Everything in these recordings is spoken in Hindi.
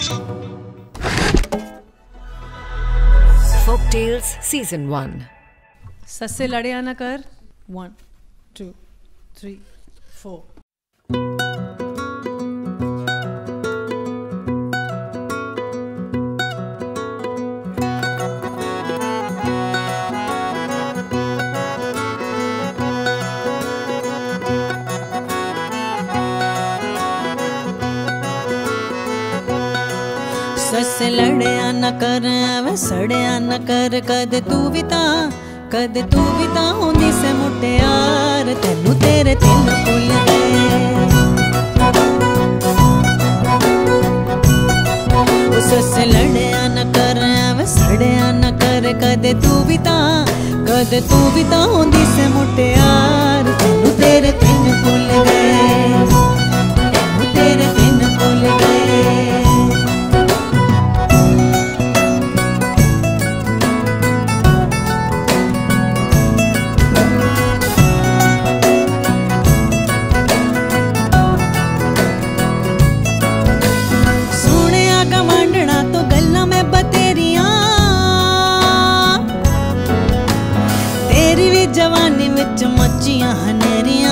Folk Tales Season 1. सस्से लड़े आना कर 1 2 3 4। सस्से लड़िया न कर वे सड़िया न कर कद तू भी ता होंदी से मुटियार तेनू तेरे तिन भुल गए। सस्से लड़िया न कर वे सड़िया न कर कद तू भी ता होंदी से मुटियार तेनू तेरे तिन भुल गए, तेनू तेरे तिन भुल गए। जवानी विच मचियां हनेरियां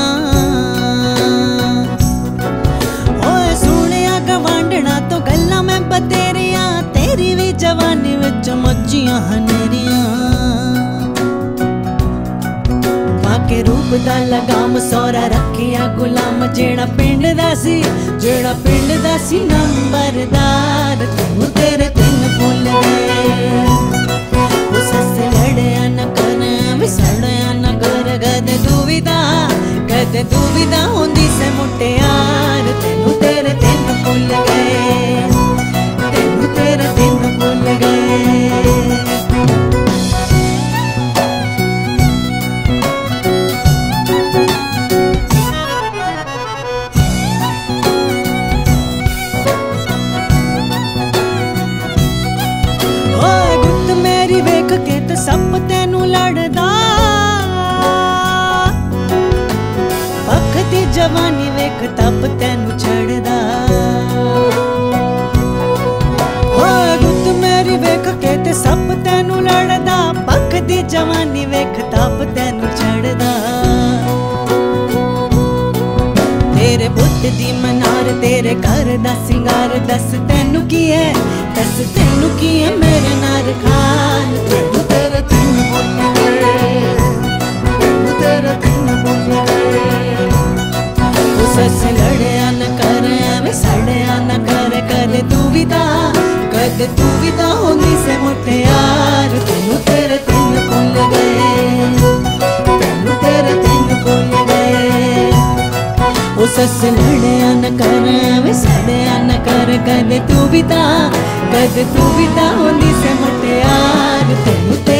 ओए सुनिया गवांडना तो गल्लां मैं बतेरियां तेरी भी जवानी विच मचियां हनेरियां। बाके रूप दा लगाम सौरा रखिया गुलाम जेड़ा पिंड दा सी नंबरदार तू तेरे तिन भुल गए। सस्से लड़िया न कर सड़िया न कर कद तू भी ता होंदी से मुटियार तेनू तेरे तिन भुल गए, तेनू तेरे तिन भुल गए। वेख के ते सप तेनू लड़दा पखती जवानी वेख तप तेनू छड़दा। ओए गुत मेरी वेख के ते सप तेनू लड़दा पखती जवानी वेख तप तेनू छड़दा। तेरे बुत दी मनार तेरे घर दा सिंगार दस तेनू की है मेरे नार खान तेनू तेरे तिन भुल गए, तेनू तेरे तिन भुल गए। सस्से लड़िया न कर वे सड़िया न कर कद तू भी ता होंदी से मुटियार तेनू तेरे तिन भुल गए, तेनू तेरे तिन भुल गए। सस्से लड़िया न कर वे सड़िया न कर कद तू भी ता होंदी से मुटियार तेनू